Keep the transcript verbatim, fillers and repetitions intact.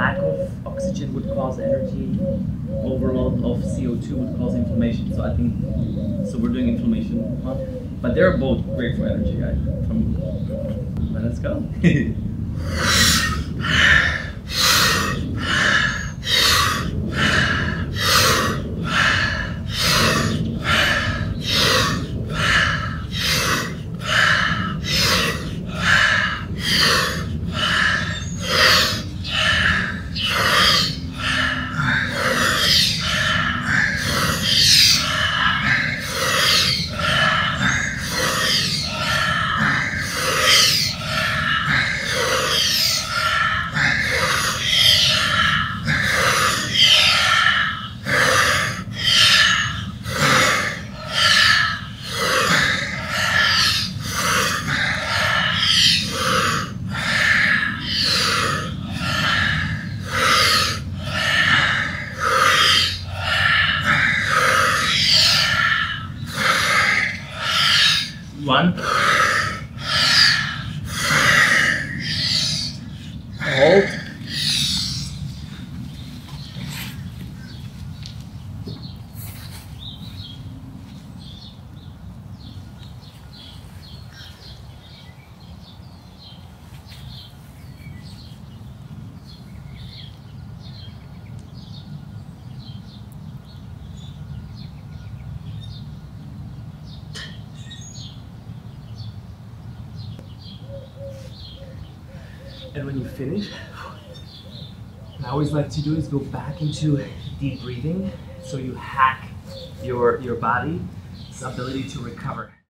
lack of oxygen would cause energy, overload of C O two would cause inflammation. So I think, so we're doing inflammation one, but they're both great for energy, right? From, let's go. One. Hold. And when you finish, what I always like to do is go back into deep breathing, so you hack your, your body's ability to recover.